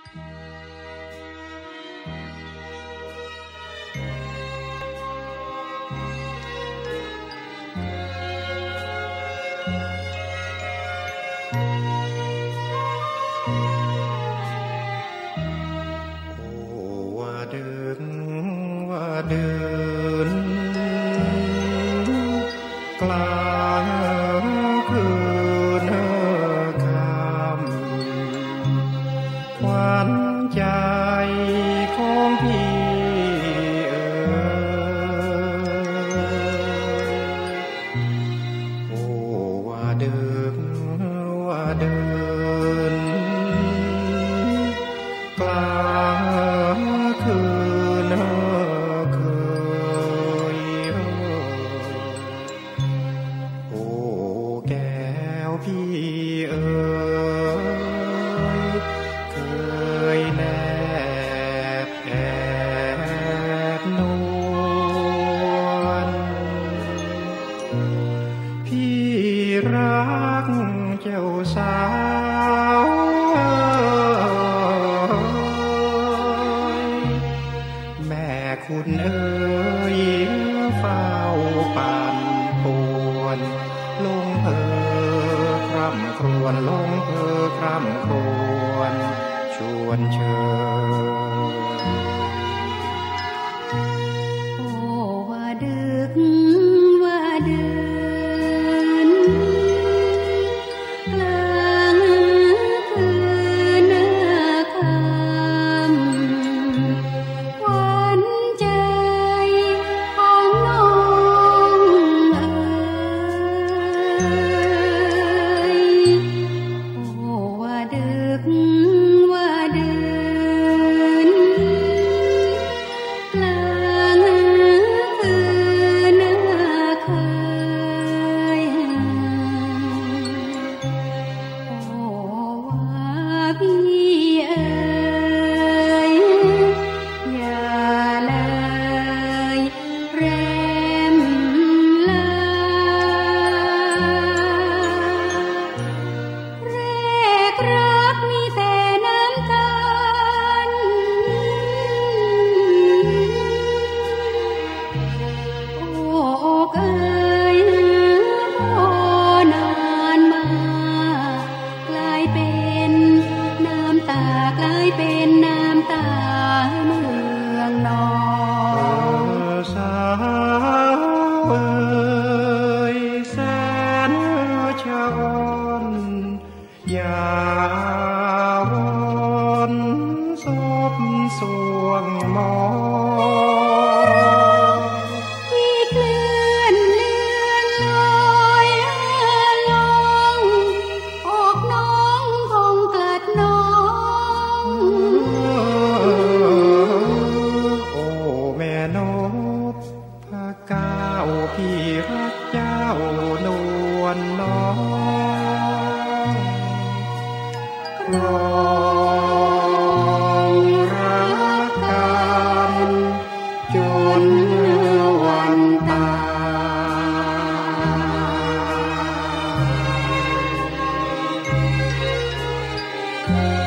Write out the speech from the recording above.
เดินกลางคืนคำขวัญใจของพี่โอ้ว่าเดินว่าเดินกลางคืนพี่เอ๋ยเคยแนบแอบนวลพี่รักเจ้าสาวแม่คุณเอ๋ยเฝ้าปั่นป่วนลงคร่ำครวญลงคร่ำครวญชวนเชิญโอ้ว่าดึกว่าเดินกลางคืนคำขวัญใจของน้องว่าเดินกลางคืนเคยโอ้ว่าพี่เอ๋ยอย่าเลยแรมลาแรกรักมีแต่น้ำตาลโอ้อกเอ๋ยพอนานมากลายเป็นน้ำตากลายเป็นน้ำตาเมืองนองสาวเอ๋ยแสนชะอ่อนอย่าวอนศพสวงมองพี่เคลื่อนเลื่อนลอยลงอกน้องคงกลัดน้องโอ้แม่นกพระเก้าพี่รักเจ้านวลน้องรองรักกันจนวันตาย